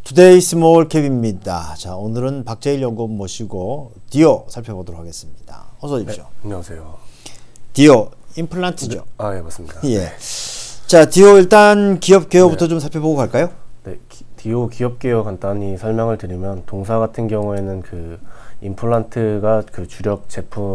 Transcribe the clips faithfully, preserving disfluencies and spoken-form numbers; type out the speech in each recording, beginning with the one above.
투데이 스몰 캡입니다. 자, 오늘은 박재일 연구원 모시고 디오 살펴보도록 하겠습니다. 어서 오십시오. 네, 안녕하세요. 디오 임플란트죠? 네, 아, 예, 맞습니다. 예. 네. 자, 디오 일단 기업 개요부터 네. 좀 살펴보고 갈까요? 네, 기, 디오 기업 개요 간단히 설명을 드리면 동사 같은 경우에는 그 임플란트가 그 주력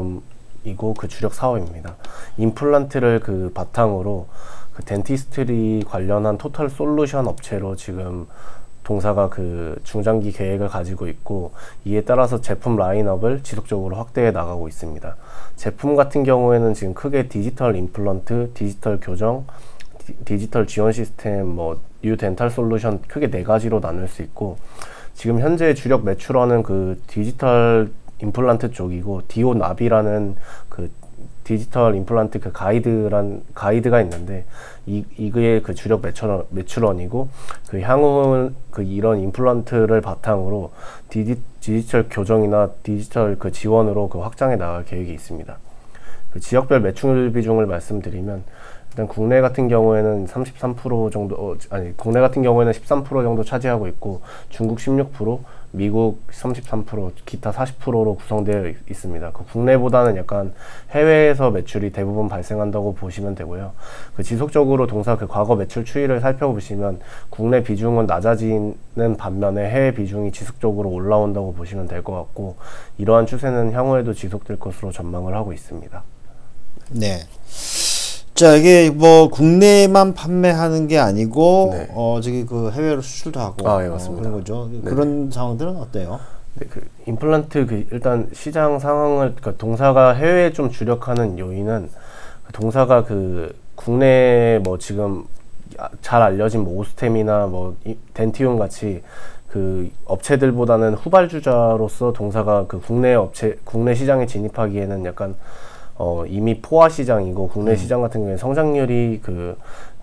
제품이고 그 주력 사업입니다. 임플란트를 그 바탕으로 그 덴티스트리 관련한 토탈 솔루션 업체로 지금 동사가 그 중장기 계획을 가지고 있고, 이에 따라서 제품 라인업을 지속적으로 확대해 나가고 있습니다. 제품 같은 경우에는 지금 크게 디지털 임플란트, 디지털 교정, 디, 디지털 지원 시스템, 뭐 뉴 덴탈 솔루션 크게 네 가지로 나눌 수 있고, 지금 현재 주력 매출원은 그 디지털 임플란트 쪽이고, 디오 나비라는 그 디지털 임플란트 그 가이드란 가이드가 있는데, 이 이게 그 주력 매출원, 매출원이고, 그 향후 그 이런 임플란트를 바탕으로 디지, 디지털 교정이나 디지털 그 지원으로 그 확장해 나갈 계획이 있습니다. 그 지역별 매출 비중을 말씀드리면, 일단 국내 같은 경우에는 삼십삼 퍼센트 정도, 어, 아니 국내 같은 경우에는 십삼 퍼센트 정도 차지하고 있고, 중국 십육 퍼센트, 미국 삼십삼 퍼센트, 기타 사십 퍼센트로 구성되어 있습니다. 그 국내보다는 약간 해외에서 매출이 대부분 발생한다고 보시면 되고요. 그 지속적으로 동사 그 과거 매출 추이를 살펴보시면 국내 비중은 낮아지는 반면에 해외 비중이 지속적으로 올라온다고 보시면 될 것 같고, 이러한 추세는 향후에도 지속될 것으로 전망을 하고 있습니다. 네. 자, 이게 뭐 국내만 판매하는 게 아니고, 네. 어 저기 그 해외로 수출도 하고, 아, 예, 맞습니다. 어, 그런 거죠. 네. 그런 상황들은 어때요? 네, 그 임플란트 그 일단 시장 상황을, 그러니까 동사가 해외에 좀 주력하는 요인은 그 동사가 그 국내 뭐 지금 잘 알려진 뭐 오스템이나 뭐 덴티움 같이 그 업체들보다는 후발주자로서 동사가 그 국내 업체 국내 시장에 진입하기에는 약간 어, 이미 포화 시장이고, 국내 음. 시장 같은 경우에 성장률이 그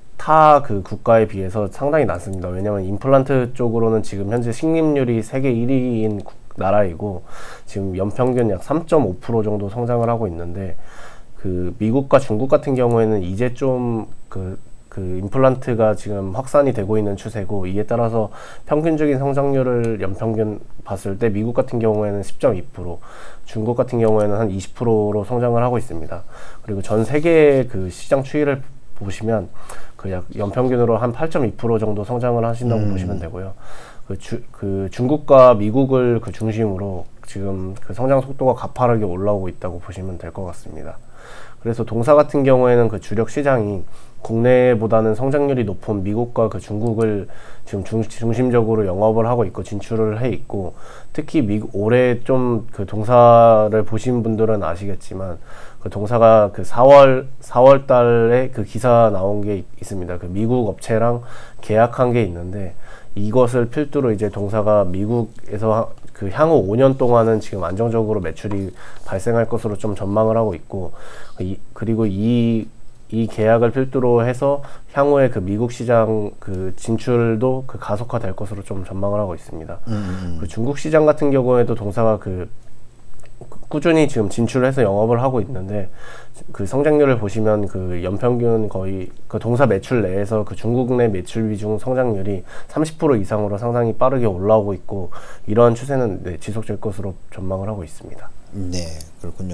타 그 국가에 비해서 상당히 낮습니다. 왜냐하면 임플란트 쪽으로는 지금 현재 식림률이 세계 일 위인 나라이고, 지금 연평균 약 삼 점 오 퍼센트 정도 성장을 하고 있는데, 그 미국과 중국 같은 경우에는 이제 좀 그 그 임플란트가 지금 확산이 되고 있는 추세고, 이에 따라서 평균적인 성장률을 연평균 봤을 때 미국 같은 경우에는 십 점 이 퍼센트, 중국 같은 경우에는 한 이십 퍼센트로 성장을 하고 있습니다. 그리고 전 세계의 그 시장 추이를 보시면 그 약 연평균으로 한 팔 점 이 퍼센트 정도 성장을 하신다고 음. 보시면 되고요. 그, 주, 그 중국과 미국을 그 중심으로 지금 그 성장 속도가 가파르게 올라오고 있다고 보시면 될 것 같습니다. 그래서 동사 같은 경우에는 그 주력 시장이 국내보다는 성장률이 높은 미국과 그 중국을 지금 중, 중심적으로 영업을 하고 있고 진출을 해 있고, 특히 미국 올해 좀 그 동사를 보신 분들은 아시겠지만, 그 동사가 그 사월 사월 달에 그 기사 나온 게 있습니다. 그 미국 업체랑 계약한 게 있는데, 이것을 필두로 이제 동사가 미국에서 그 향후 오 년 동안은 지금 안정적으로 매출이 발생할 것으로 좀 전망을 하고 있고, 이, 그리고 이, 이 계약을 필두로 해서 향후에 그 미국 시장 그 진출도 그 가속화될 것으로 좀 전망을 하고 있습니다. 음. 그 중국 시장 같은 경우에도 동사가 그 꾸준히 지금 진출해서 영업을 하고 있는데, 그 성장률을 보시면 그 연평균 거의 그 동사 매출 내에서 그 중국 내 매출 비중 성장률이 삼십 퍼센트 이상으로 상당히 빠르게 올라오고 있고, 이러한 추세는 네, 지속될 것으로 전망을 하고 있습니다. 네, 그렇군요.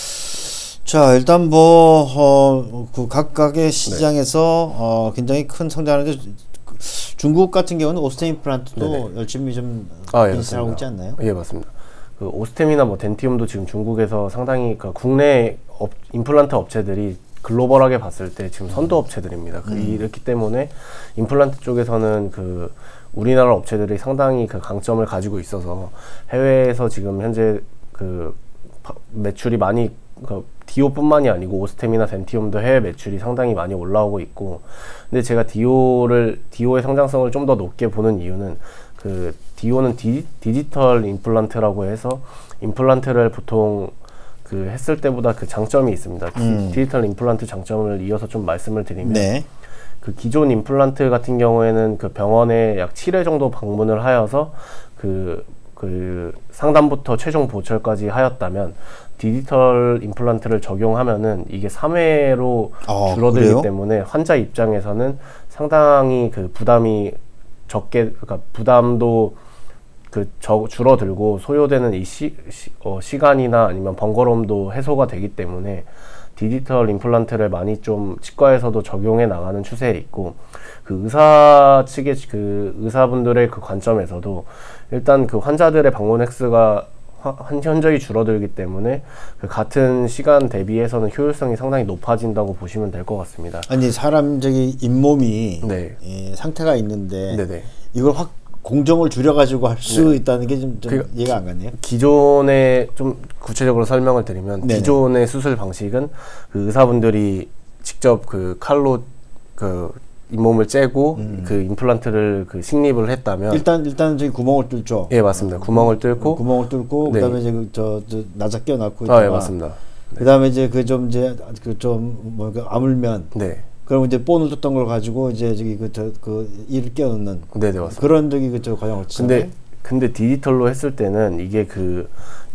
자, 일단 뭐 어, 그 각각의 시장에서 네. 어, 굉장히 큰 성장하는데, 중국 같은 경우는 오스템 임플란트도 네네. 열심히 좀 아, 예, 인수하고 있지 않나요? 예, 맞습니다. 그 오스템이나 뭐 덴티움도 지금 중국에서 상당히 그 국내 업, 임플란트 업체들이 글로벌하게 봤을 때 지금 선도 업체들입니다. 음. 이렇기 때문에 임플란트 쪽에서는 그 우리나라 업체들이 상당히 그 강점을 가지고 있어서 해외에서 지금 현재 그 매출이 많이 그 디오뿐만이 아니고 오스템이나 덴티움도 해외 매출이 상당히 많이 올라오고 있고, 근데 제가 디오를 디오의 성장성을 좀 더 높게 보는 이유는, 그 디오는 디, 디지털 임플란트라고 해서 임플란트를 보통 그 했을 때보다 그 장점이 있습니다. 음. 디지털 임플란트 장점을 이어서 좀 말씀을 드리면, 네. 그 기존 임플란트 같은 경우에는 그 병원에 약 칠 회 정도 방문을 하여서 그, 그 상담부터 최종 보철까지 하였다면, 디지털 임플란트를 적용하면은 이게 삼 회로 아, 줄어들기 그래요? 때문에 환자 입장에서는 상당히 그 부담이 적게 그러니까 부담도 그 저, 줄어들고 소요되는 이 시, 시, 어, 시간이나 아니면 번거로움도 해소가 되기 때문에 디지털 임플란트를 많이 좀 치과에서도 적용해 나가는 추세에 있고, 그 의사 측의 그 의사분들의 그 관점에서도 일단 그 환자들의 방문 횟수가 현저히 줄어들기 때문에 그 같은 시간 대비해서는 효율성이 상당히 높아진다고 보시면 될 것 같습니다. 아니 사람 저기 잇몸이 네. 예, 상태가 있는데 네네. 이걸 확 공정을 줄여가지고 할 수 네. 있다는 게 좀 그, 이해가 안 가네요. 기존에 좀 구체적으로 설명을 드리면 네네. 기존의 수술 방식은 그 의사분들이 직접 그 칼로 그 잇몸을 째고 음. 그 임플란트를 그 식립을 했다면 일단 일단 저기 구멍을 뚫죠. 예 맞습니다. 구멍을 뚫고 구멍을 뚫고 네. 그다음에 이제 저, 저 나사 끼워놨고 아, 예 맞습니다. 네. 그다음에 이제 그 좀 이제 그 좀 뭐그 아물면 네. 그럼 이제 본을 뚫던 걸 가지고 이제 저기 그 저 그 이를 끼워넣는 네네 맞습니다. 그런 저기 그 저 과정을 치잖아요. 근데 근데 디지털로 했을 때는 이게 그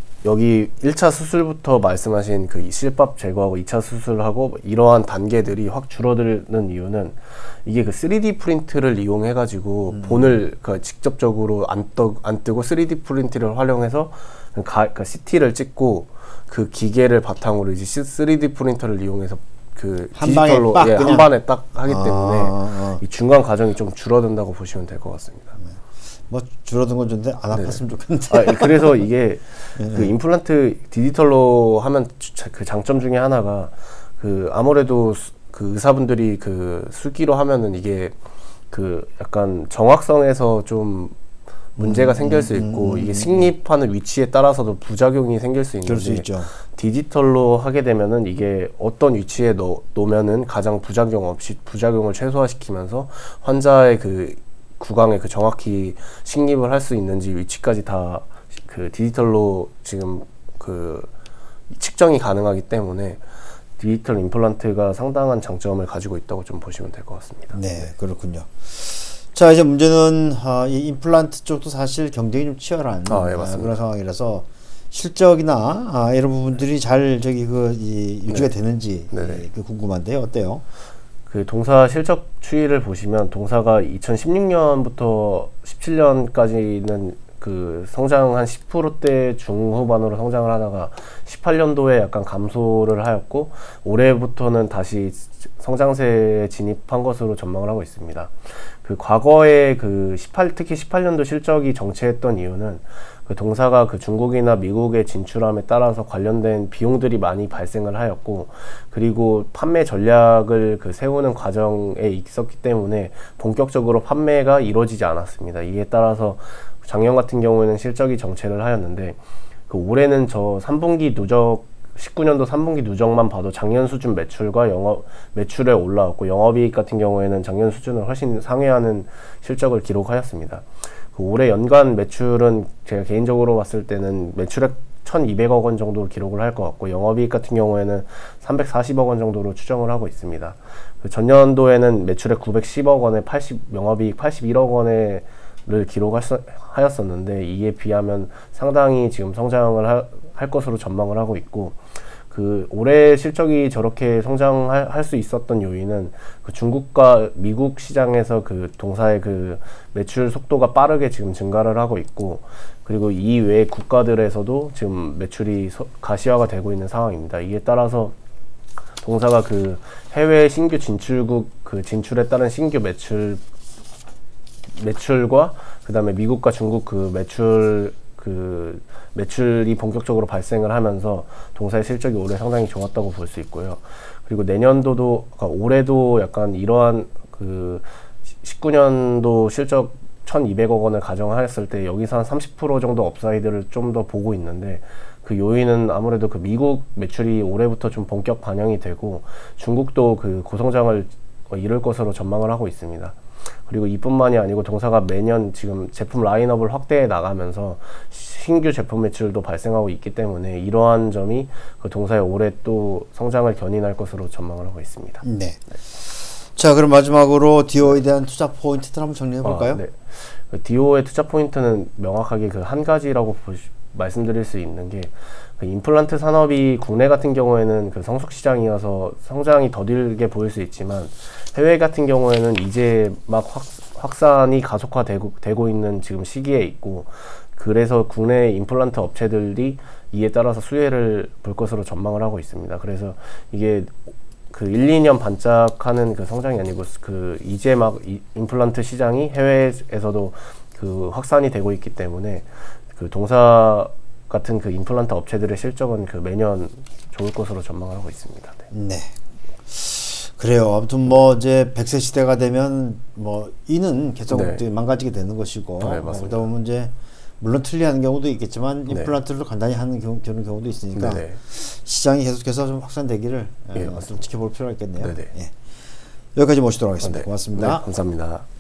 여기 일 차 수술부터 말씀하신 그 실밥 제거하고 이 차 수술하고 이러한 단계들이 확 줄어드는 이유는 이게 그 쓰리디 프린트를 이용해 가지고 음. 본을 그 직접적으로 안, 떠, 안 뜨고 쓰리디 프린트를 활용해서 가, 그 씨티를 찍고 그 기계를 바탕으로 이제 쓰리디 프린터를 이용해서 그 한 디지털로 방에, 예, 한 번에 딱 하기 때문에 아, 아. 이 중간 과정이 좀 줄어든다고 보시면 될 것 같습니다. 네. 뭐 줄어든 건 좋은데 안 아팠으면 좋겠는데. 아, 그래서 이게 네. 그 임플란트 디지털로 하면 그 장점 중에 하나가 그 아무래도 수, 그 의사분들이 그 수기로 하면은 이게 그 약간 정확성에서 좀 문제가 음, 생길 수 있고 음, 이게 식립하는 위치에 따라서도 부작용이 생길 수 있는데 수 있죠. 디지털로 하게 되면은 이게 어떤 위치에 넣, 놓으면은 가장 부작용 없이 부작용을 최소화시키면서 환자의 그 구강에 그 정확히 식립을 할 수 있는지 위치까지 다 그 디지털로 지금 그 측정이 가능하기 때문에 디지털 임플란트가 상당한 장점을 가지고 있다고 좀 보시면 될 것 같습니다. 네, 그렇군요. 자, 이제 문제는 아, 이 임플란트 쪽도 사실 경쟁이 좀 치열한 아, 예, 아, 그런 상황이라서 실적이나 아, 이런 부분들이 잘 저기 그 이, 유지가 네. 되는지 예, 그 궁금한데요. 어때요? 그 동사 실적 추이를 보시면 동사가 이천십육 년부터 십칠 년까지는 그 성장 한 십 퍼센트대 중후반으로 성장을 하다가 십팔 년도에 약간 감소를 하였고 올해부터는 다시 성장세에 진입한 것으로 전망을 하고 있습니다. 그 과거에 그 십팔 특히 십팔 년도 실적이 정체했던 이유는 그 동사가 그 중국이나 미국에 진출함에 따라서 관련된 비용들이 많이 발생을 하였고 그리고 판매 전략을 그 세우는 과정에 있었기 때문에 본격적으로 판매가 이루어지지 않았습니다. 이에 따라서 작년 같은 경우에는 실적이 정체를 하였는데 그 올해는 저 삼 분기 누적 십구 년도 삼 분기 누적만 봐도 작년 수준 매출과 영업 매출에 올라왔고 영업이익 같은 경우에는 작년 수준을 훨씬 상회하는 실적을 기록하였습니다. 그 올해 연간 매출은 제가 개인적으로 봤을 때는 매출액 천이백억 원 정도로 기록을 할 것 같고 영업이익 같은 경우에는 삼백사십억 원 정도로 추정을 하고 있습니다. 그 전년도에는 매출액 구백십억 원에 팔십 영업이익 팔십일억 원에 를 기록하였었는데 이에 비하면 상당히 지금 성장을 하, 할 것으로 전망을 하고 있고 그 올해 실적이 저렇게 성장할 수 있었던 요인은 그 중국과 미국 시장에서 그 동사의 그 매출 속도가 빠르게 지금 증가를 하고 있고 그리고 이 외 국가들에서도 지금 매출이 서, 가시화가 되고 있는 상황입니다. 이에 따라서 동사가 그 해외 신규 진출국 그 진출에 따른 신규 매출 매출과 그 다음에 미국과 중국 그 매출 그 매출이 본격적으로 발생을 하면서 동사의 실적이 올해 상당히 좋았다고 볼 수 있고요. 그리고 내년도도 그러니까 올해도 약간 이러한 그 십구 년도 실적 천이백억 원을 가정하였을 때 여기서 한 삼십 퍼센트 정도 업사이드를 좀 더 보고 있는데 그 요인은 아무래도 그 미국 매출이 올해부터 좀 본격 반영이 되고 중국도 그 고성장을 이룰 것으로 전망을 하고 있습니다. 그리고 이뿐만이 아니고 동사가 매년 지금 제품 라인업을 확대해 나가면서 신규 제품 매출도 발생하고 있기 때문에 이러한 점이 그 동사의 올해 또 성장을 견인할 것으로 전망을 하고 있습니다. 네. 네. 자, 그럼 마지막으로 디오에 대한 투자 포인트들 한번 정리해 볼까요? 아, 네. 그 디오의 투자 포인트는 명확하게 그 한 가지라고 보시, 말씀드릴 수 있는 게 그 임플란트 산업이 국내 같은 경우에는 그 성숙 시장이어서 성장이 더딜게 보일 수 있지만 해외 같은 경우에는 이제 막 확, 확산이 가속화되고 되고 있는 지금 시기에 있고, 그래서 국내 임플란트 업체들이 이에 따라서 수혜를 볼 것으로 전망을 하고 있습니다. 그래서 이게 그 일, 이 년 반짝하는 그 성장이 아니고 그 이제 막 이, 임플란트 시장이 해외에서도 그 확산이 되고 있기 때문에 그 동사 같은 그 임플란트 업체들의 실적은 그 매년 좋을 것으로 전망을 하고 있습니다. 네. 네. 그래요. 아무튼 뭐 이제 백 세 시대가 되면 뭐 이는 계속 네. 망가지게 되는 것이고, 네, 어, 그러다 보면 이제 물론 틀리하는 경우도 있겠지만 네. 임플란트를 간단히 하는 경우, 경우도 있으니까 네네. 시장이 계속해서 좀 확산되기를 예, 어, 좀 지켜볼 필요가 있겠네요. 네네. 예. 여기까지 모시도록 하겠습니다. 네. 고맙습니다. 네, 감사합니다.